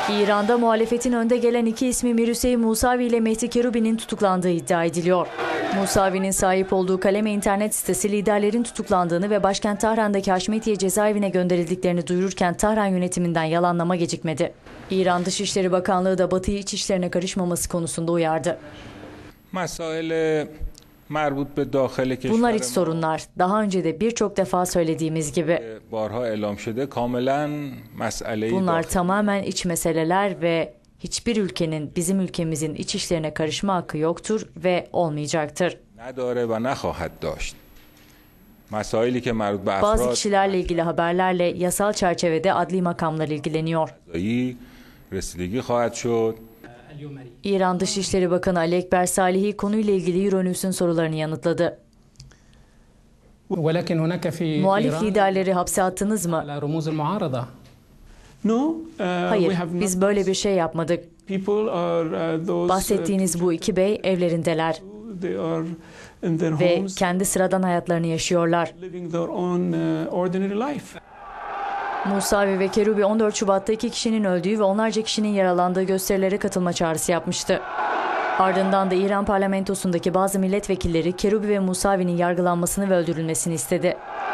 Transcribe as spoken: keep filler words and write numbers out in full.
İran'da muhalefetin önde gelen iki ismi Mirüsey Musavi ile Mehdi Kerubi'nin tutuklandığı iddia ediliyor. Musavi'nin sahip olduğu Kaleme internet sitesi liderlerin tutuklandığını ve başkent Tahran'daki Haşmetiye cezaevine gönderildiklerini duyururken Tahran yönetiminden yalanlama gecikmedi. İran Dışişleri Bakanlığı da Batı'yı iç işlerine karışmaması konusunda uyardı. Bunlar iç sorunlar. Daha önce de birçok defa söylediğimiz gibi. Bunlar tamamen iç meseleler ve hiçbir ülkenin bizim ülkemizin iç işlerine karışma hakkı yoktur ve olmayacaktır. Bazı kişilerle ilgili haberlerle yasal çerçevede adli makamlar ilgileniyor. İran Dışişleri Bakanı Ali Ekber Salihi konuyla ilgili Euronews'un sorularını yanıtladı. Muhalif liderleri hapse attınız mı? Hayır, biz böyle bir şey yapmadık. Bahsettiğiniz bu iki bey evlerindeler ve kendi sıradan hayatlarını yaşıyorlar. Musavi ve Kerubi on dört Şubat'ta iki kişinin öldüğü ve onlarca kişinin yaralandığı gösterilere katılma çağrısı yapmıştı. Ardından da İran parlamentosundaki bazı milletvekilleri Kerubi ve Musavi'nin yargılanmasını ve öldürülmesini istedi.